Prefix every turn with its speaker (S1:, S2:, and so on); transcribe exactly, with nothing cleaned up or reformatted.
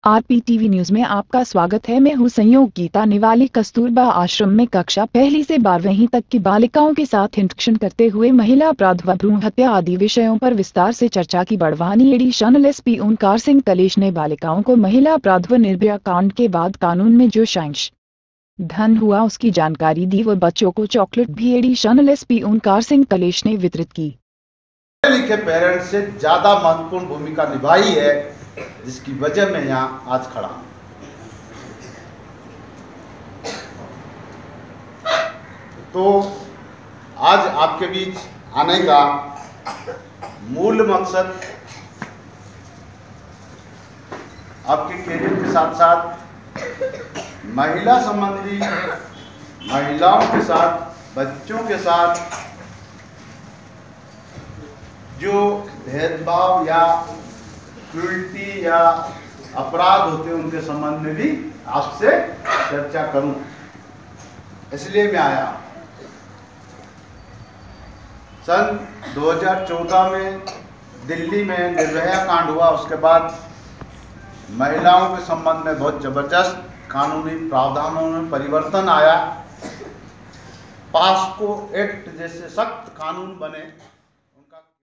S1: आरपीटीवी news में आपका स्वागत है। मैं हूं संयोग गीता निवाली। कस्तूरबा आश्रम में कक्षा पहली से बारहवीं तक की बालिकाओं के साथ इंटरेक्शन करते हुए महिला अपराध व भ्रूण हत्या आदि विषयों पर विस्तार से चर्चा की। बड़वानी एडिशनल एसपी ओंकार सिंह कलेश ने बालिकाओं को महिला अपराध व निर्भया कांड के बाद कानून में जो संशोधन हुआ उसकी जानकारी दी व बच्चों को चॉकलेट भी एडिशनल एसपी ओंकार सिंह कलेश ने वितरित की।
S2: पढ़े लिखे पेरेंट्स से ज्यादा महत्वपूर्ण भूमिका निभाई है, जिसकी वजह मैं यहाँ आज खड़ा हूँ। तो आज आपके बीच आने का मूल मकसद आपके कैरियर के साथ साथ महिला संबंधी, महिलाओं के साथ, बच्चों के साथ जो भेदभाव या क्रूरती या अपराध होते हैं उनके संबंध में भी आपसे चर्चा करूं, इसलिए मैं आया। सन दो हज़ार चौदह में दिल्ली में निर्भया कांड हुआ। उसके बाद महिलाओं के संबंध में बहुत जबरदस्त कानूनी प्रावधानों में परिवर्तन आया। पास्को एक्ट जैसे सख्त कानून बने।